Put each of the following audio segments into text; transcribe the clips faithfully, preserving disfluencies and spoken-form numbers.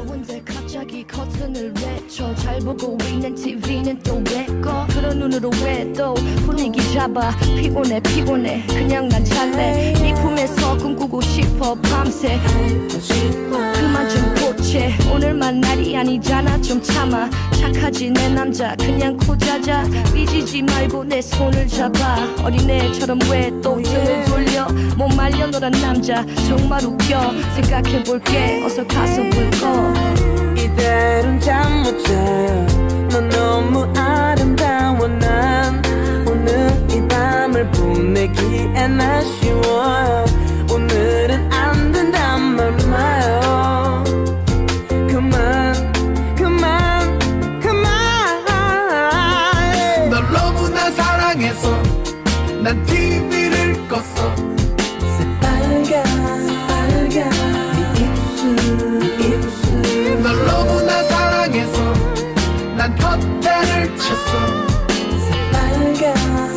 더운데 갑자기 커튼을 외쳐 잘 보고 있는 티비는 또 왜 꺼 그런 눈으로 왜 또 분위기 잡아 피곤해 피곤해 그냥 난 잘래 네 품에서 꿈꾸고 싶어 밤새 그만 좀 고체 오늘만 날이 아니잖아 좀 참아 착하지 내 남자 그냥 코 자자 삐지지 말고 내 손을 잡아 어린애처럼 왜 또 등을 돌려 못 말려 너란 남자 정말 웃겨 생각해볼게 어서 가서 불 꺼 이대로는 잠 못 자요 넌 너무 아름다워 난 오늘 이 밤을 보내기엔 아쉬워요 오늘은 안 된단 말 마요 그만 그만 그만 널 너무나 사랑해서 난 티비를 껐어 새빨간 새빨간 네 입술 입술 널 너무나 사랑해서 난 커튼을 쳤어 새빨간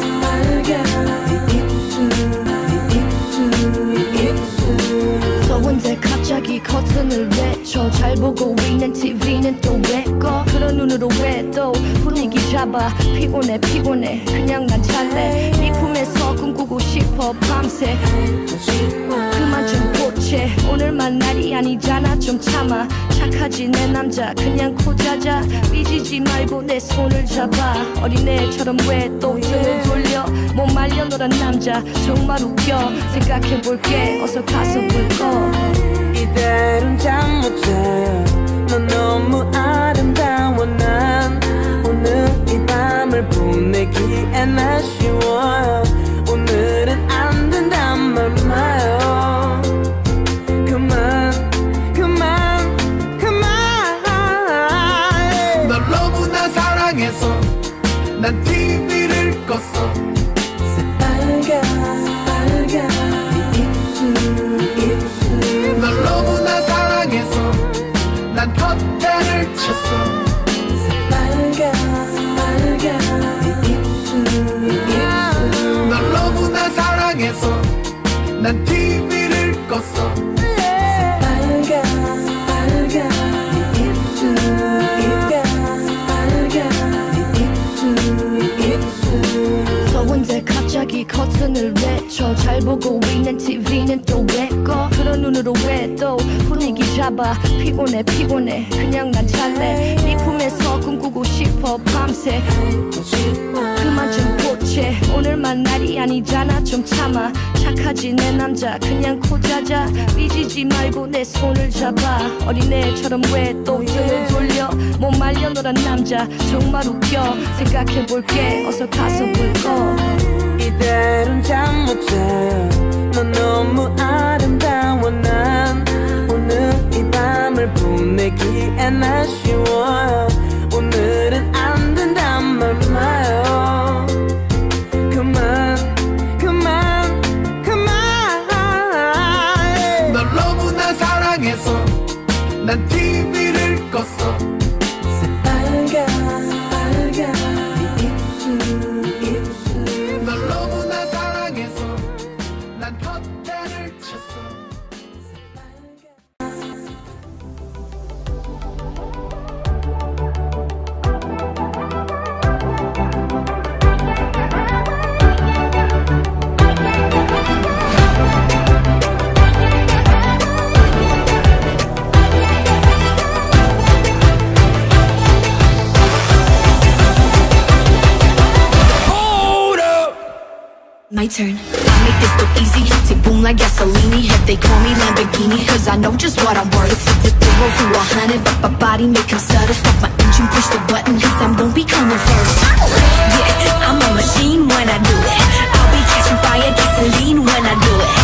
새빨간 네 입술 네 입술 입술 더운데 갑자기 커튼을 외쳐 잘 보고 있는 티비는 또 왜 꺼 그런 눈으로 왜 또 분위기 잡아 피곤해 피곤해 그냥 난 잘래 네 품에서 꿈꾸고 싶어 밤새 그만 좀 고체 오늘만 날이 아니잖아 좀 참아 착하지 내 남자 그냥 코 자자 삐지지 말고 내 손을 잡아 어린애처럼 왜 또 등을 돌려 못 말려 너란 남자 정말 웃겨 생각해볼게 어서 가서 불 꺼 이대로는 잠 못 자요 넌 너무 아름다워 난 오늘 이 밤을 보내기엔 아쉬워요 오늘은 안 된단 말 마요 그만 그만 그만 널 너무나 사랑해서 난 티비를 껐어 새빨간 새빨간 네 입술 입술 널 너무나 사랑해서 난 커튼을 쳤어 새빨간 새빨간 네 입술 입술 널 너무나 사랑해서 난 티비를 껐어 새빨간 새빨간 네 입술 새빨간 네 입술 입술 더운데 갑자기 커튼을 외쳐 잘 보고 있는 티비는 또 왜 꺼 그런 눈으로 왜 또 분위기 잡아 피곤해 피곤해 그냥 난 잘래 네 품에서 꿈꾸고 싶어 밤새 그만 좀 고체 오늘만 날이 아니잖아 좀 참아 착하지 내 남자 그냥 코 자자 삐지지 말고 내 손을 잡아 어린애처럼 왜 또 등을 돌려 못 말려 너란 남자 정말 웃겨 생각해볼게 어서 가서 불 꺼 이대로는 잠 못 자요 넌 너무 아름다워 난 오늘 이 밤을 보내기엔 아쉬워요 오늘은 안 된단 말 마요 그만 그만 그만 널 너무나 사랑해서 난 티비를 껐어 새빨간 새빨간 네 입술 입술 널 너무나 사랑해서 난 커튼을 쳤어 My turn. I make this look easy. Tick boom like gasoline. Head they call me Lamborghini, cause I know just what I'm worth. Zero to a hundred, but my body make him stutter. Stop my engine, push the button, cause I'm gon' be coming first. Yeah, I'm a machine when I do it. I'll be catching fire, gasoline when I do it.